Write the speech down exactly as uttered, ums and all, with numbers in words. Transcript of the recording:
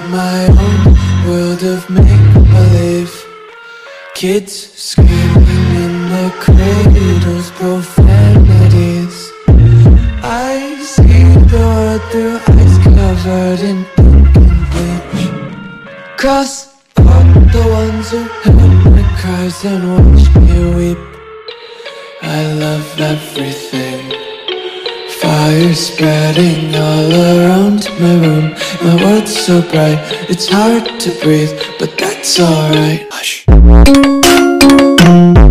my own world of make-believe. Kids screaming in their cradles, profanities. I see the world through eyes covered in pink and bleach. Cross out the ones who heard my cries and watched me weep. I love everything. Fire spreading all around my room. My world's so bright, it's hard to breathe, but that's alright. Hush.